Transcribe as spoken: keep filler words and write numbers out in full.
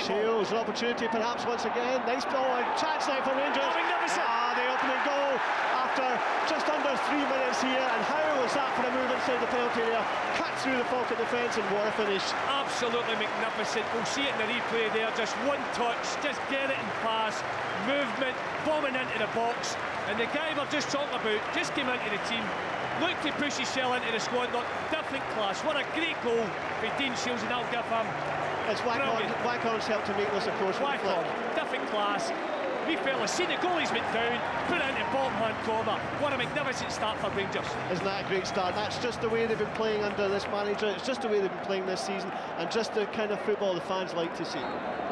Shiels, an opportunity perhaps once again. Nice ball, and chance now for Rangers. Oh, magnificent! Ah, the opening goal after just under three minutes here. And how was that for a move inside the penalty area? Cut through the Falkirk defence and what a finish. Absolutely magnificent. We'll see it in the replay there. Just one touch, just get it and pass. Movement, bombing into the box. And the guy we're just talking about just came into the team. Looked to push his shell into the squad. Look, different class. What a great goal for Dean Shiels, and that'll give him. It's Wackhorn's helped to make this, of course. Wackhorn, different class. We fellas see the goalie's went down, put it into bottom hand corner. What a magnificent start for Rangers. Isn't that a great start? That's just the way they've been playing under this manager. It's just the way they've been playing this season, and just the kind of football the fans like to see.